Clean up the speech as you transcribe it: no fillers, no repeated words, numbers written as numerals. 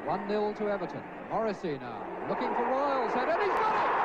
1-0 to Everton. Morrissey now, looking for Royle's head, and he's got it!